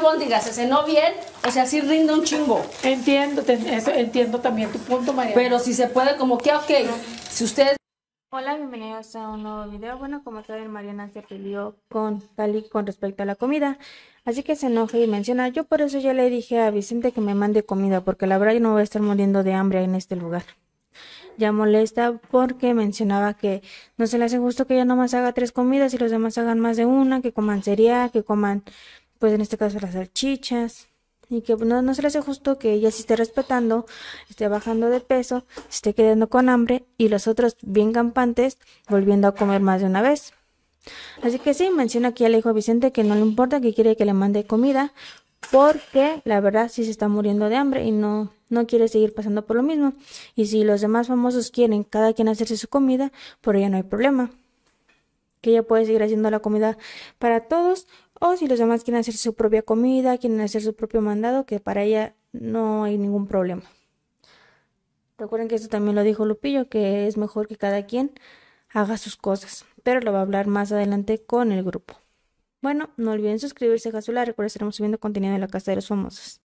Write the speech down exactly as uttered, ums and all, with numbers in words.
albóndigas se cenó bien, o sea, sí rinde un chingo. Entiendo, te- eso, entiendo también tu punto, María. Pero si se puede, como que, ok, si ustedes... Hola, bienvenidos a un nuevo video. Bueno, como saben, Mariana se peleó con Cali con respecto a la comida, así que se enoja y menciona, yo por eso ya le dije a Vicente que me mande comida, porque la verdad yo no voy a estar muriendo de hambre en este lugar. Ya molesta porque mencionaba que no se le hace justo que ella nomás haga tres comidas y los demás hagan más de una, que coman cereal, que coman, pues en este caso las salchichas, y que no, no se le hace justo que ella se esté respetando, esté bajando de peso, se esté quedando con hambre y los otros bien campantes volviendo a comer más de una vez. Así que sí, menciona que ya le dijo a Vicente que no le importa, que quiere que le mande comida, porque la verdad sí se está muriendo de hambre y no, no quiere seguir pasando por lo mismo. Y si los demás famosos quieren cada quien hacerse su comida, por ella no hay problema. Que ella puede seguir haciendo la comida para todos, o si los demás quieren hacer su propia comida, quieren hacer su propio mandado, que para ella no hay ningún problema. Recuerden que esto también lo dijo Lupillo, que es mejor que cada quien haga sus cosas, pero lo va a hablar más adelante con el grupo. Bueno, no olviden suscribirse a Jazula, recuerden que estaremos subiendo contenido de la Casa de los Famosos.